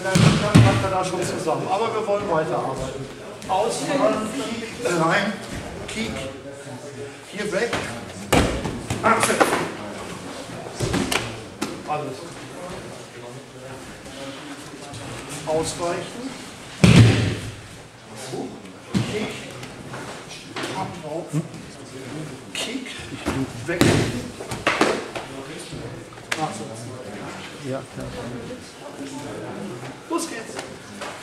bleibt er da schon zusammen. Aber wir wollen weiterarbeiten. Ausfahren, Kiek, rein, Kiek, hier weg. Achse. Alles. Ausweichen. Kiek. Ab drauf. Kiek. Weg. Nachsetzen. Ja, klar. Los geht's.